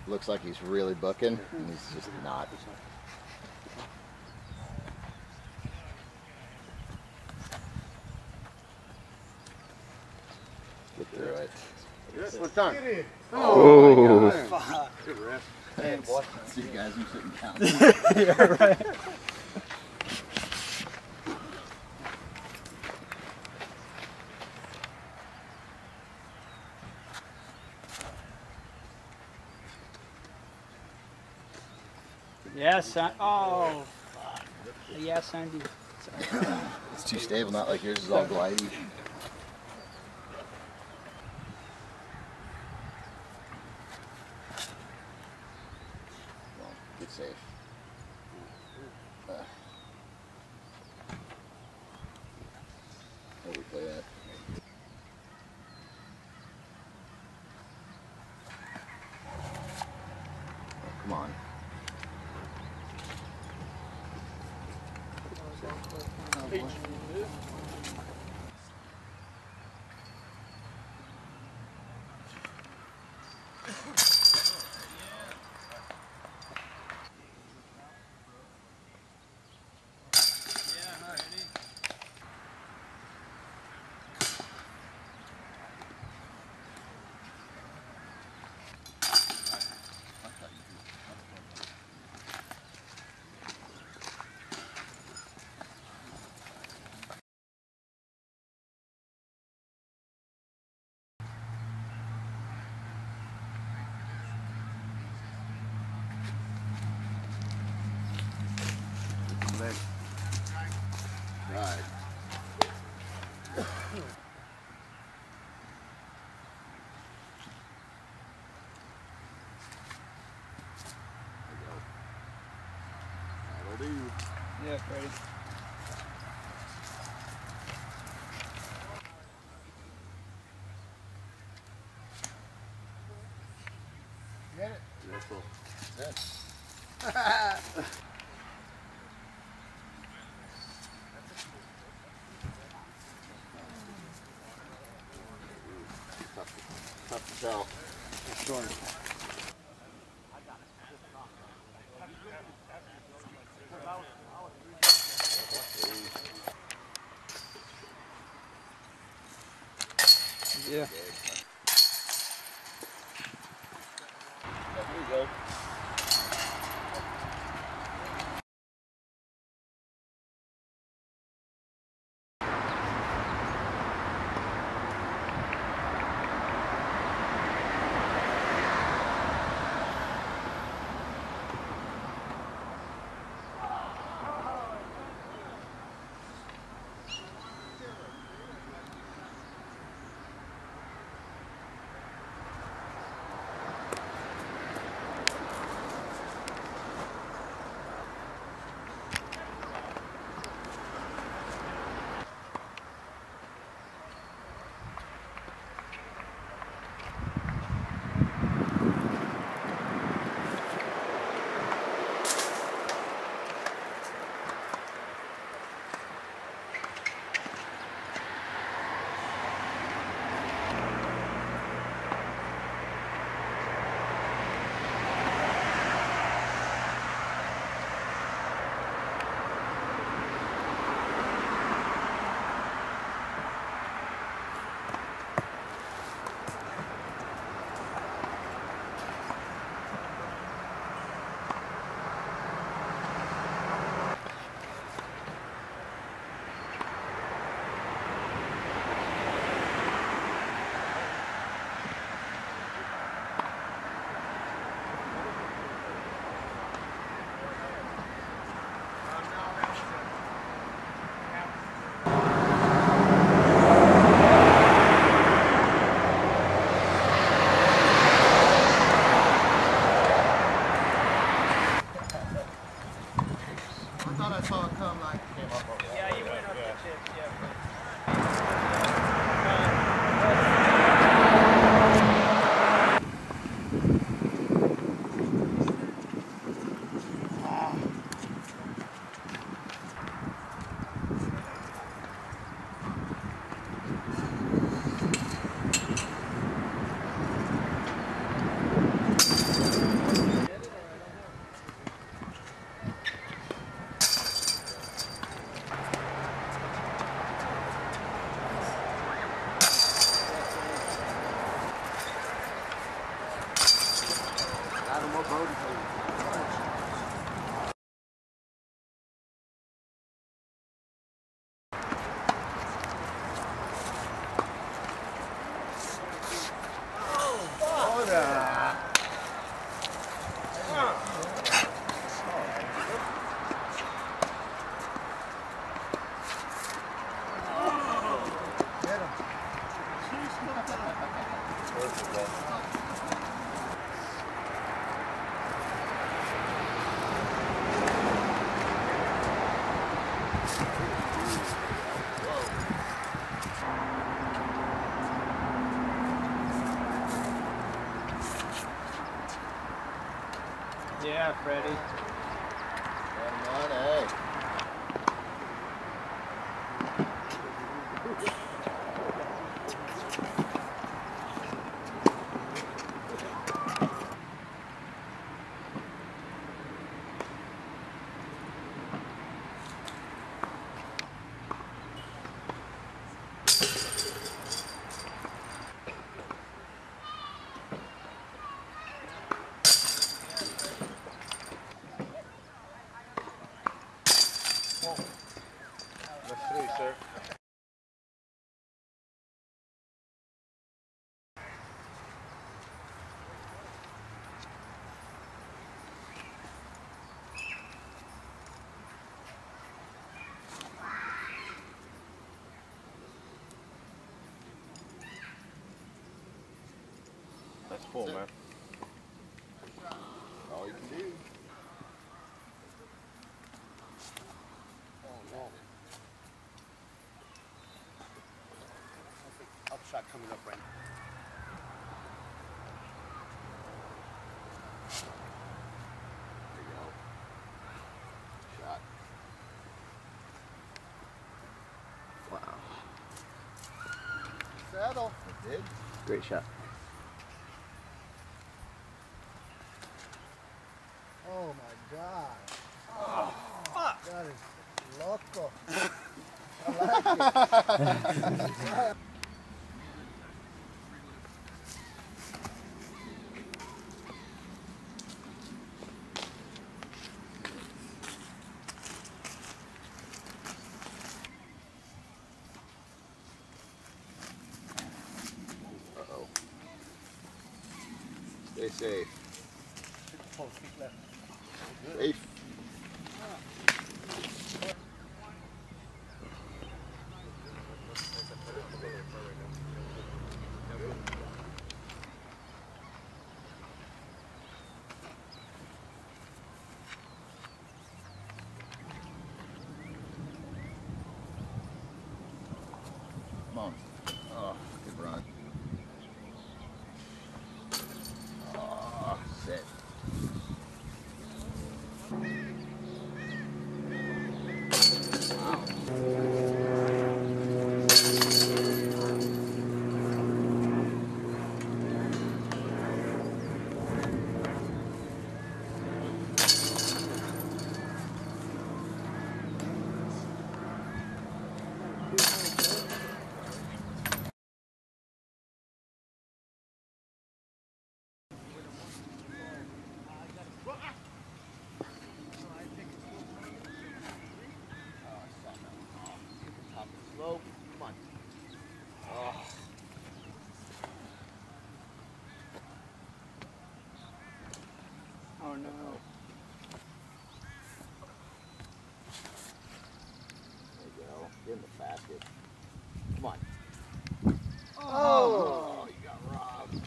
looks like he's really booking, and he's just not. Get through it. What's done? Oh! Good ref. Thanks. See you guys, I'm sitting down. Yeah, right. Yes, oh, fuck. Yes, Andy. Sorry. It's too stable, not like yours is all glidey. Well, get safe. Where we play at? Oh, come on. Right. That'll do. Yeah, Freddie. Get it? Beautiful. Tough to tell. Sure. Yeah. There you go. Yeah, Freddie. Come on, hey. That's 3, sir. That's full, man. All you can do. Oh, no. Upshot coming up right now. There you go. Shot. Wow. Saddle. It did. Great shot. Oh my God. Oh, fuck. That is loco. I like it. Uh-oh. Stay safe. Safe. Come on. Oh, good run. Oh, sit. Slow. Come on. Oh. Oh no. There you go. Get in the basket. Come on. Oh. You got robbed.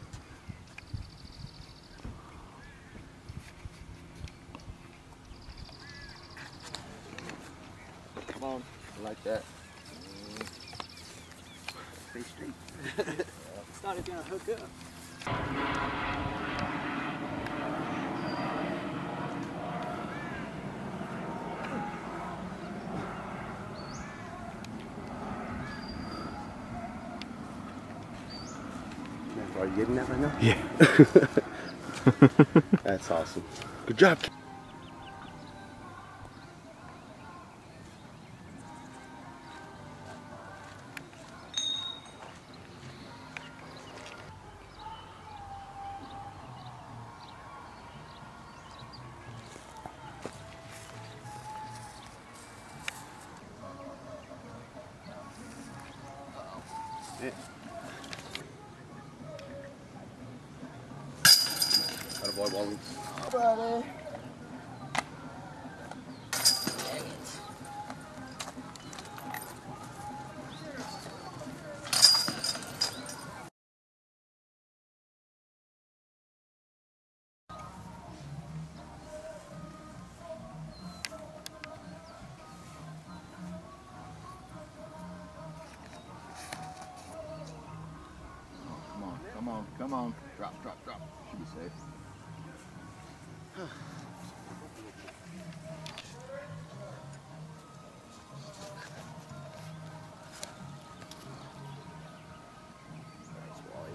Come on. I like that. Stay straight. Thought it was gonna hook up. Are you getting that right now? Yeah. That's awesome. Good job. Yeah. Attaboy, Wally. Buddy. Come on. Come on. Come on. Drop, drop, drop. Should be safe. Nice, Wally.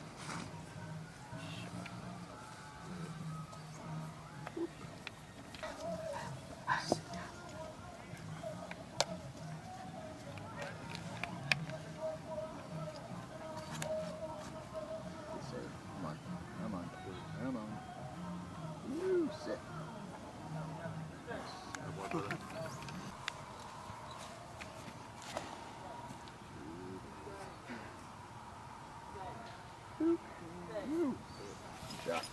Good save. Come on. Come on. Come on. Woo, sit. Woo. Good shot.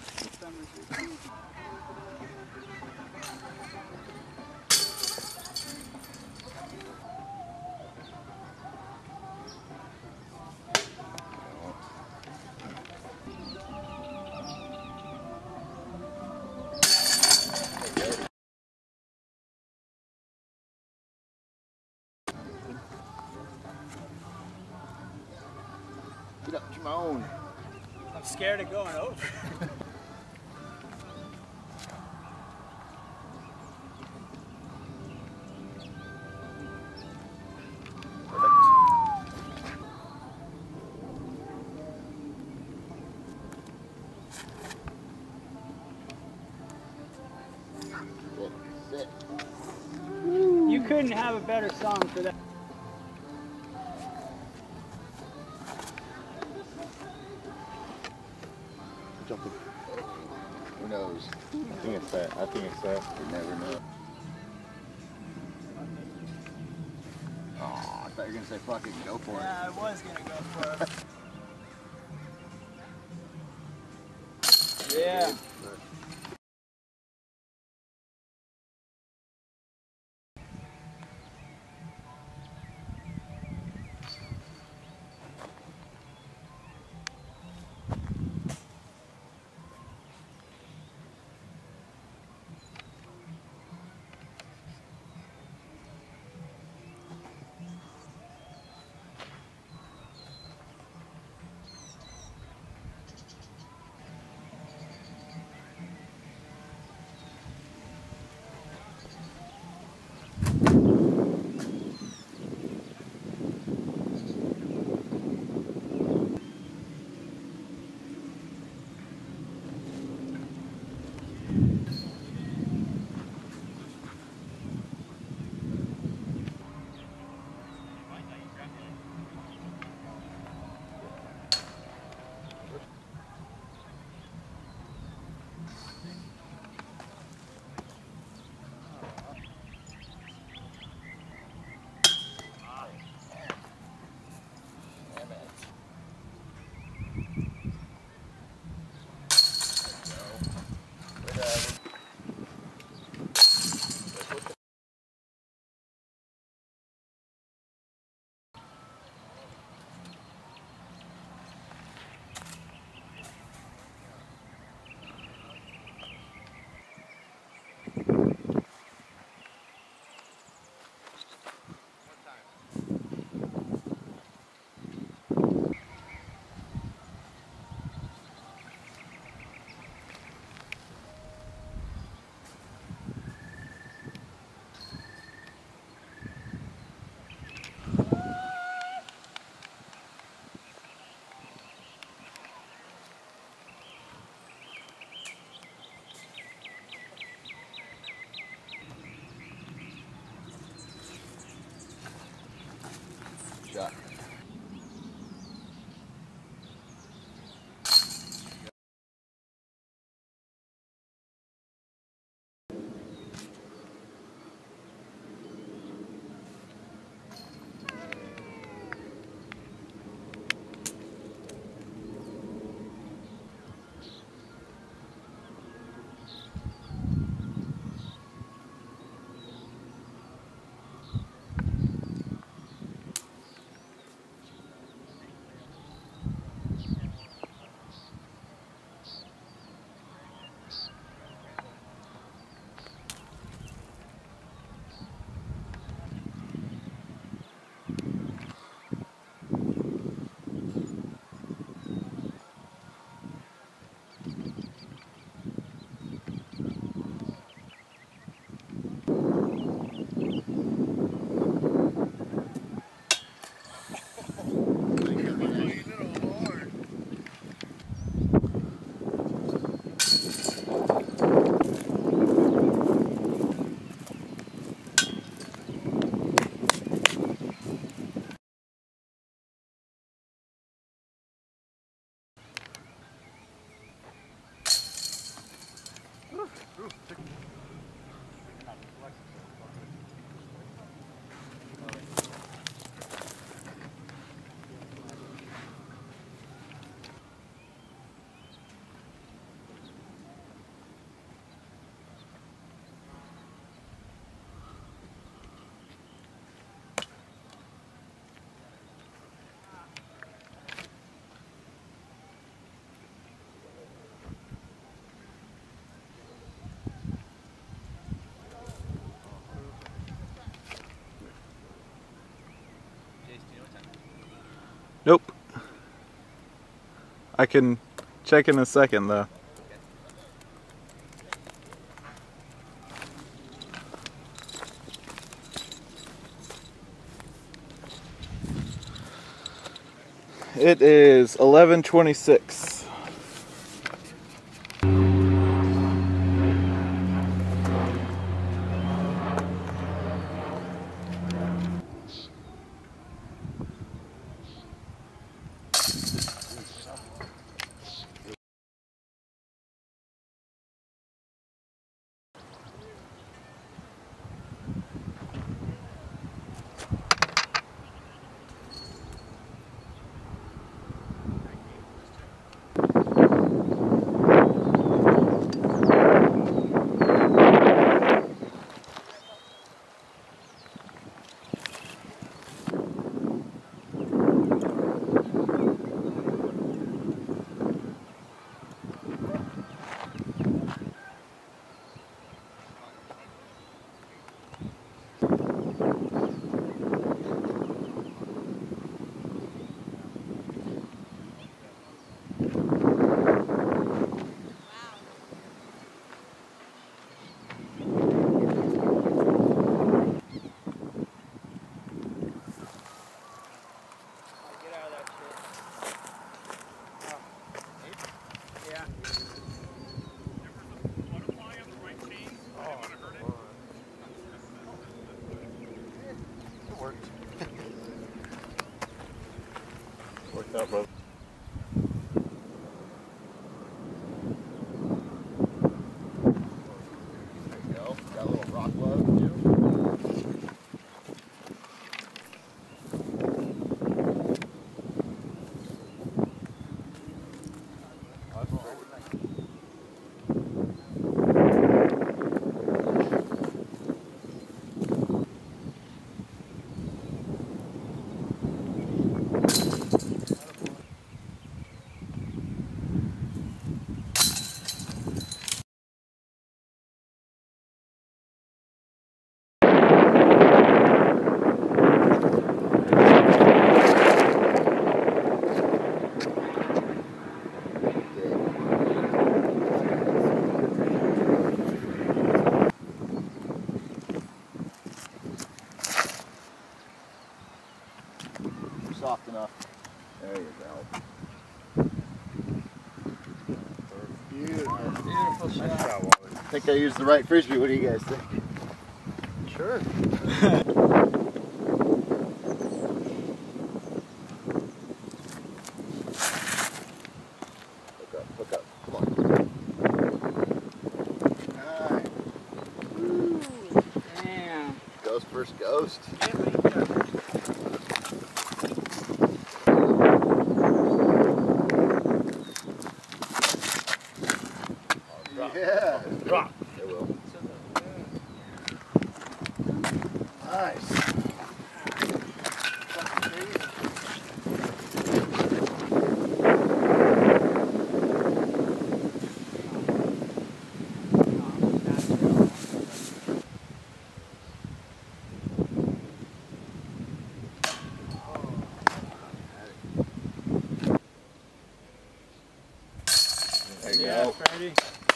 Get up, Jamone. I'm scared of going over. Sit. You couldn't have a better song for that. Jumping. Who knows? I think it's that. I think it's that. You never know. Oh, I thought you were gonna say fucking go for it. Yeah, I was gonna go for it. Yeah. Nope. I can check in a second though. It is 11:26. Worked out, bro. There you go. Got a little rock love too. Soft enough. There you go. Beautiful. Beautiful Nice shot. shot, Wally. I think I used the right frisbee. What do you guys think? Sure. Hook up. Come on. Alright. Damn. Ghost first ghost. Yeah. Drop. It will. Nice. There you Yeah, go. Freddie.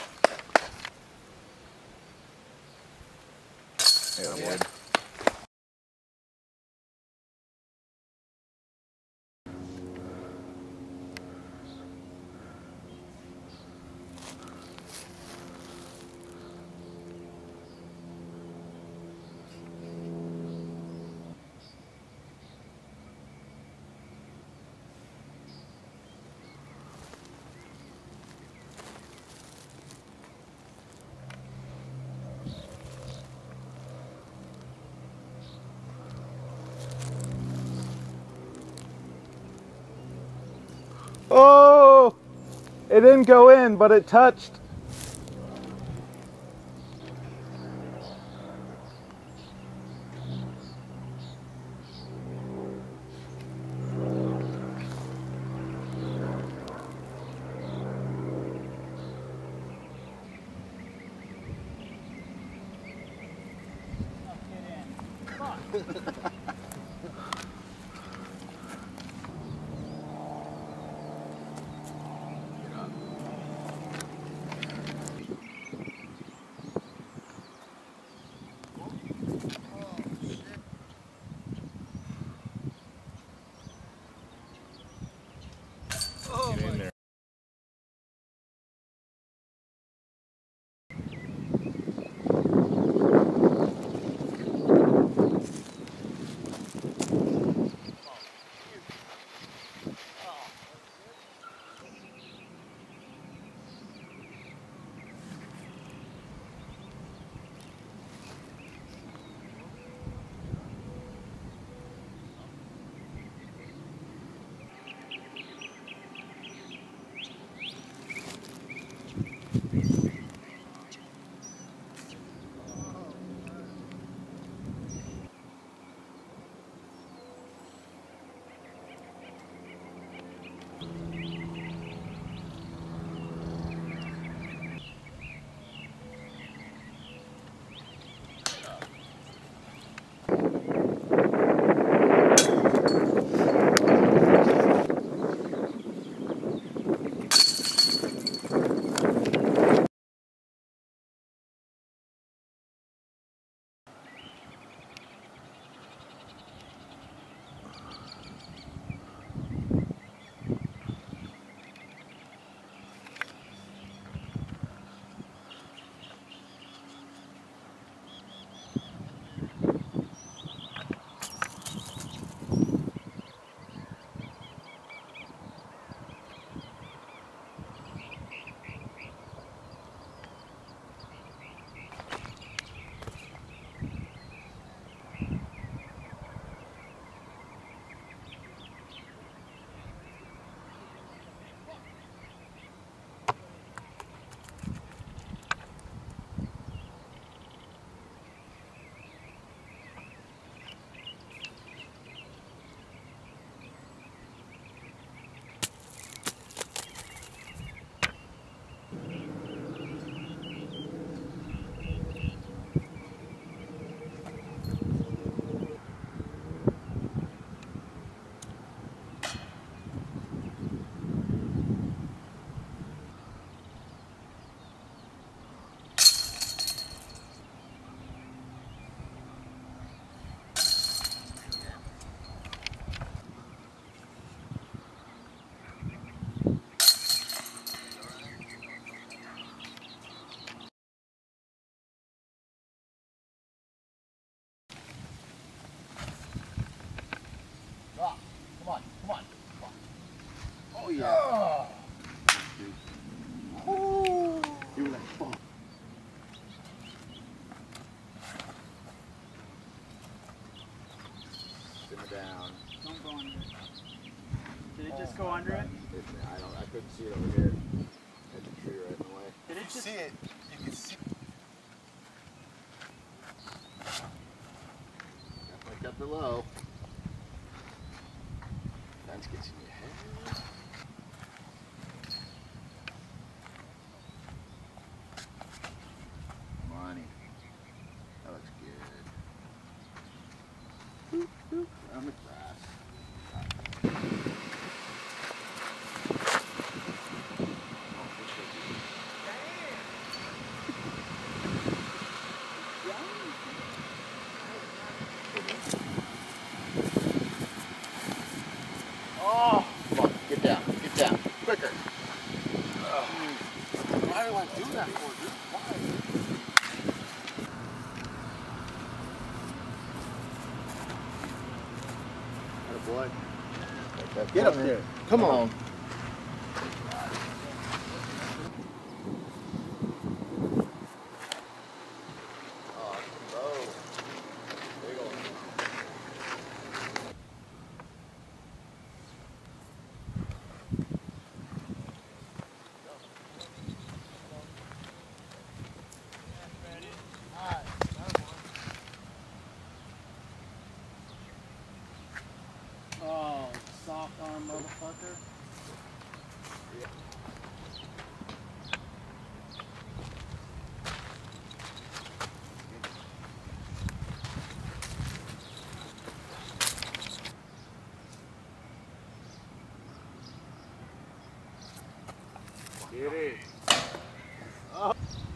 Yeah, Yeah. boy. Oh! It didn't go in, but it touched. Get in there. Oh yeah. Oh. You were like, fuck. Simmer down. Don't go under it. Did it just go under it? I couldn't see it over here. Had the tree right in the way. Did it just See it? You can see. Definitely kept it low. Fence gets in your head. Money. That looks good. Boop, boop. On the grass. Oh, come on, get down, quicker. Why do I do that for, dude? Why? Boy. Get up there. Come on. Get it.